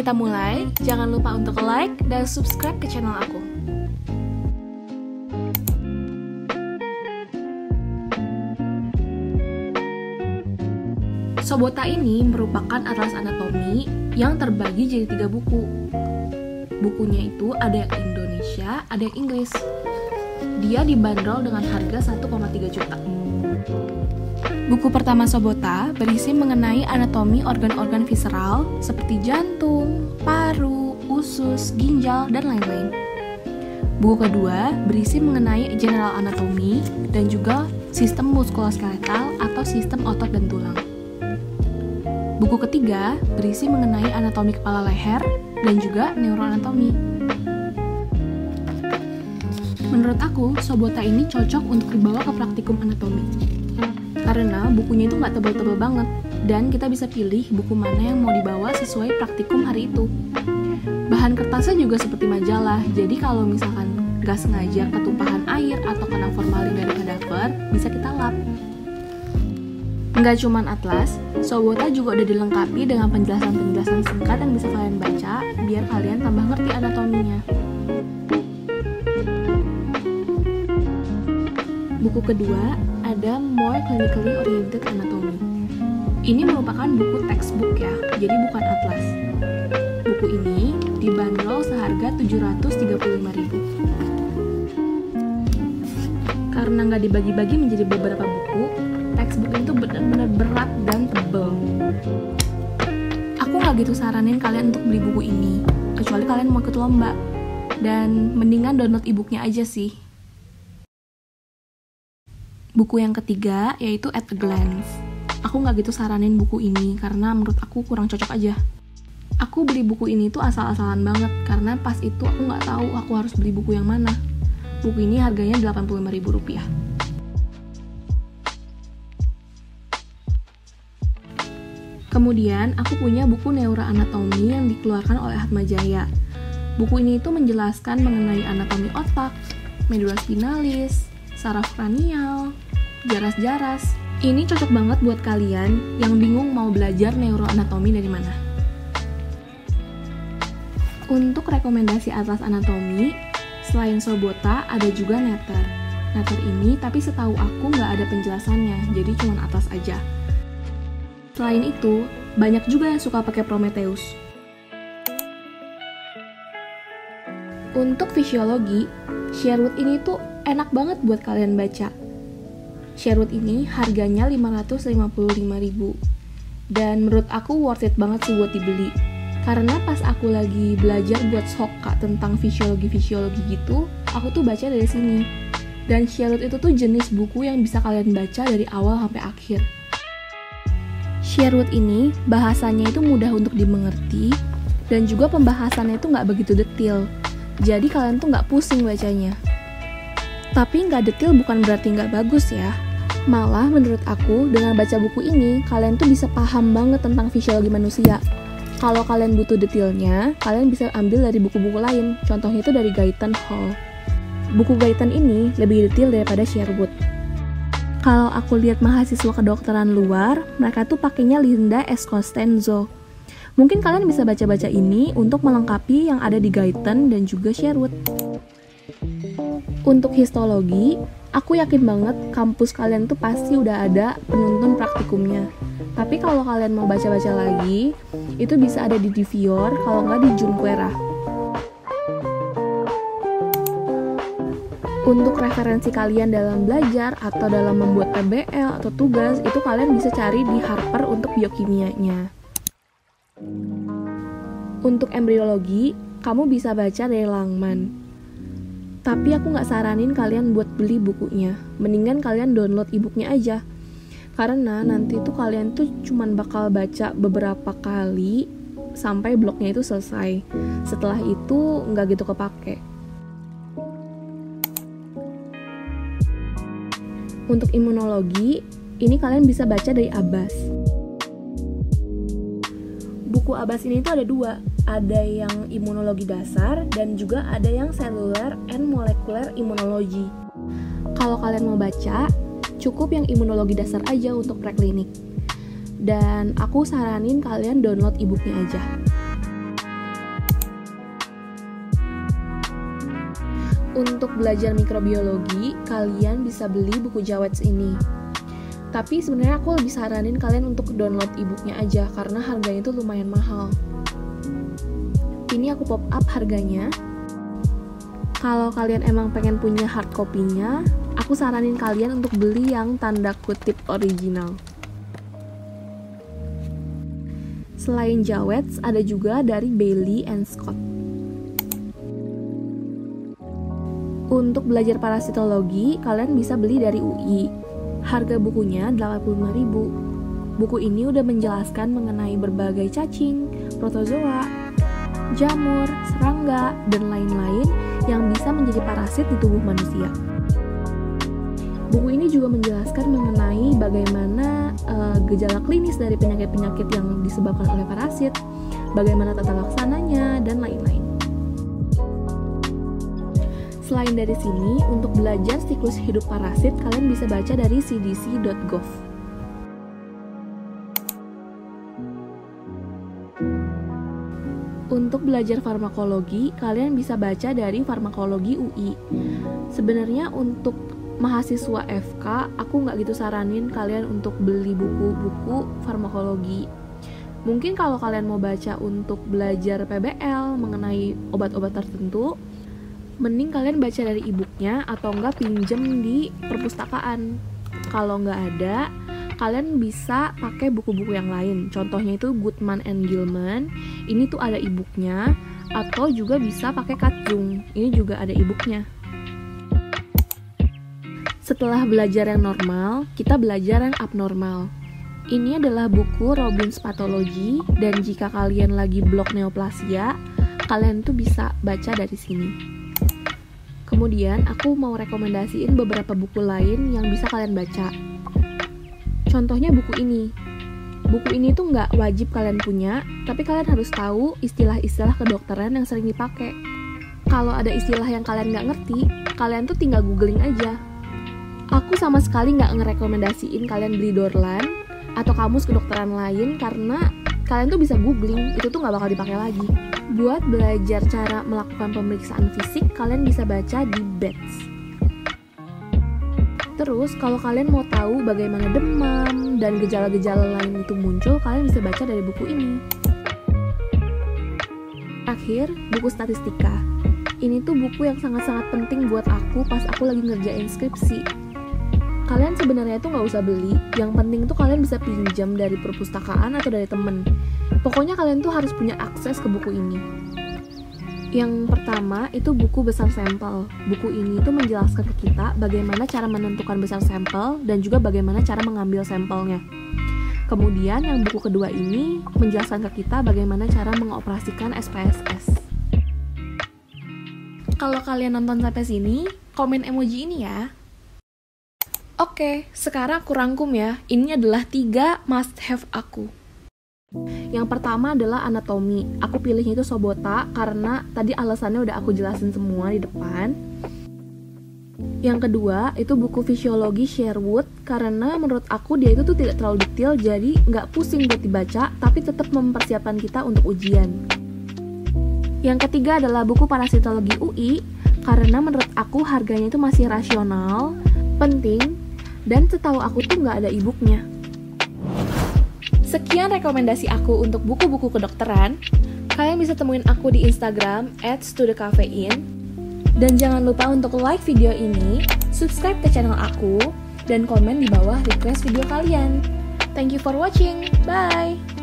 kita mulai, jangan lupa untuk like dan subscribe ke channel aku. Sobota ini merupakan atlas anatomi yang terbagi jadi 3 buku. Bukunya itu ada yang Indonesia, ada yang Inggris. Dia dibanderol dengan harga 1,3 juta. Buku pertama Sobota berisi mengenai anatomi organ-organ visceral seperti jantung, paru, usus, ginjal, dan lain-lain. Buku kedua berisi mengenai general anatomy dan juga sistem muskuloskeletal atau sistem otot dan tulang. Buku ketiga berisi mengenai anatomi kepala leher dan juga neuroanatomi. Menurut aku, Sobota ini cocok untuk dibawa ke praktikum anatomi. Karena bukunya itu nggak tebal-tebal banget, dan kita bisa pilih buku mana yang mau dibawa sesuai praktikum hari itu. Bahan kertasnya juga seperti majalah, jadi kalau misalkan nggak sengaja ketumpahan air atau kena formalin dari kadaver, bisa kita lap. Nggak cuman atlas, Sobota juga udah dilengkapi dengan penjelasan-penjelasan singkat yang bisa kalian baca, biar kalian tambah ngerti anatominya. Buku kedua ada More Clinically Oriented Anatomy. Ini merupakan buku textbook ya, jadi bukan atlas. Buku ini dibanderol seharga 735.000. Karena nggak dibagi-bagi menjadi beberapa buku, textbook itu benar-benar berat dan tebal. Aku nggak gitu saranin kalian untuk beli buku ini, kecuali kalian mau ikut lomba. Dan mendingan download e-booknya aja sih. Buku yang ketiga yaitu At a Glance. Aku nggak gitu saranin buku ini karena menurut aku kurang cocok aja. Aku beli buku ini tuh asal-asalan banget karena pas itu aku nggak tahu aku harus beli buku yang mana. Buku ini harganya Rp85.000. Kemudian aku punya buku Neuroanatomy yang dikeluarkan oleh Atmajaya. Buku ini tuh menjelaskan mengenai anatomi otak, medula spinalis, saraf kranial, jaras-jaras. Ini cocok banget buat kalian yang bingung mau belajar neuroanatomi dari mana. Untuk rekomendasi atlas anatomi, selain Sobota ada juga Netter. Netter ini tapi setahu aku nggak ada penjelasannya, jadi cuma atlas aja. Selain itu, banyak juga yang suka pakai Prometheus. Untuk fisiologi, Sherwood ini tuh enak banget buat kalian baca. Sherwood ini harganya Rp555.000. Dan menurut aku worth it banget sih buat dibeli. Karena pas aku lagi belajar buat SOKA tentang fisiologi-fisiologi gitu, aku tuh baca dari sini. Dan Sherwood itu tuh jenis buku yang bisa kalian baca dari awal sampai akhir. Sherwood ini bahasanya itu mudah untuk dimengerti, dan juga pembahasannya itu nggak begitu detail. Jadi kalian tuh nggak pusing bacanya. Tapi nggak detail bukan berarti nggak bagus ya. Malah menurut aku, dengan baca buku ini, kalian tuh bisa paham banget tentang fisiologi manusia. Kalau kalian butuh detailnya, kalian bisa ambil dari buku-buku lain. Contohnya itu dari Guyton Hall. Buku Guyton ini lebih detail daripada Sherwood. Kalau aku lihat mahasiswa kedokteran luar, mereka tuh pakainya Linda S. Costanzo. Mungkin kalian bisa baca-baca ini untuk melengkapi yang ada di Guyton dan juga Sherwood. Untuk histologi, aku yakin banget kampus kalian tuh pasti udah ada penuntun praktikumnya. Tapi kalau kalian mau baca-baca lagi, itu bisa ada di Divior, kalau nggak di Junquera. Untuk referensi kalian dalam belajar atau dalam membuat PBL atau tugas, itu kalian bisa cari di Harper untuk biokimianya. Untuk embriologi, kamu bisa baca dari Langman. Tapi aku nggak saranin kalian buat beli bukunya. Mendingan kalian download e-booknya aja. Karena nanti tuh kalian tuh cuman bakal baca beberapa kali sampai blognya itu selesai. Setelah itu nggak gitu kepake. Untuk imunologi, ini kalian bisa baca dari Abbas. Buku Abbas ini tuh ada 2. Ada yang imunologi dasar dan juga ada yang cellular and molecular immunology. Kalau kalian mau baca, cukup yang imunologi dasar aja untuk preklinik. Dan aku saranin kalian download e-booknya aja. Untuk belajar mikrobiologi, kalian bisa beli buku Jawets ini. Tapi sebenarnya aku lebih saranin kalian untuk download e-booknya aja, karena harganya itu lumayan mahal. Ini aku pop up harganya. Kalau kalian emang pengen punya hard copy-nya, aku saranin kalian untuk beli yang tanda kutip original. Selain Jawets, ada juga dari Bailey and Scott. Untuk belajar parasitologi, kalian bisa beli dari UI. Harga bukunya 85.000. Buku ini udah menjelaskan mengenai berbagai cacing, protozoa, jamur, serangga, dan lain-lain yang bisa menjadi parasit di tubuh manusia. Buku ini juga menjelaskan mengenai bagaimana gejala klinis dari penyakit-penyakit yang disebabkan oleh parasit, bagaimana tata laksananya, dan lain-lain. Selain dari sini, untuk belajar siklus hidup parasit, kalian bisa baca dari cdc.gov. Untuk belajar farmakologi, kalian bisa baca dari Farmakologi UI. Sebenarnya untuk mahasiswa FK, aku nggak gitu saranin kalian untuk beli buku-buku farmakologi. Mungkin kalau kalian mau baca untuk belajar PBL mengenai obat-obat tertentu, mending kalian baca dari e-booknya atau enggak pinjem di perpustakaan. Kalau nggak ada, kalian bisa pakai buku-buku yang lain. Contohnya itu Goodman and Gilman. Ini tuh ada e-booknya. Atau juga bisa pakai Katzung. Ini juga ada e-booknya. Setelah belajar yang normal, kita belajar yang abnormal. Ini adalah buku Robbins Pathology. Dan jika kalian lagi blok neoplasia, kalian tuh bisa baca dari sini. Kemudian aku mau rekomendasiin beberapa buku lain yang bisa kalian baca. Contohnya buku ini. Buku ini tuh nggak wajib kalian punya, tapi kalian harus tahu istilah-istilah kedokteran yang sering dipakai. Kalau ada istilah yang kalian nggak ngerti, kalian tuh tinggal googling aja. Aku sama sekali nggak ngerekomendasiin kalian beli Dorlan atau kamus kedokteran lain karena kalian tuh bisa googling, itu tuh nggak bakal dipakai lagi. Buat belajar cara melakukan pemeriksaan fisik, kalian bisa baca di BETS. Terus, kalau kalian mau tahu bagaimana demam dan gejala-gejala lain itu muncul, kalian bisa baca dari buku ini. Terakhir, buku statistika. Ini tuh buku yang sangat-sangat penting buat aku pas aku lagi ngerjain skripsi. Kalian sebenarnya tuh nggak usah beli, yang penting tuh kalian bisa pinjam dari perpustakaan atau dari temen. Pokoknya kalian tuh harus punya akses ke buku ini. Yang pertama itu buku besar sampel. Buku ini tuh menjelaskan ke kita bagaimana cara menentukan besar sampel dan juga bagaimana cara mengambil sampelnya. Kemudian yang buku kedua ini menjelaskan ke kita bagaimana cara mengoperasikan SPSS. Kalau kalian nonton sampai sini, komen emoji ini ya. Oke, sekarang aku rangkum ya. Ini adalah 3 must have aku. Yang pertama adalah anatomi. Aku pilihnya itu Sobota karena tadi alasannya udah aku jelasin semua di depan. Yang kedua itu buku fisiologi Sherwood karena menurut aku dia itu tuh tidak terlalu detail, jadi nggak pusing buat dibaca tapi tetap mempersiapkan kita untuk ujian. Yang ketiga adalah buku parasitologi UI karena menurut aku harganya itu masih rasional, penting, dan setahu aku tuh nggak ada e-booknya. Sekian rekomendasi aku untuk buku-buku kedokteran. Kalian bisa temuin aku di Instagram @studecafein. Dan jangan lupa untuk like video ini, subscribe ke channel aku, dan komen di bawah request video kalian. Thank you for watching. Bye!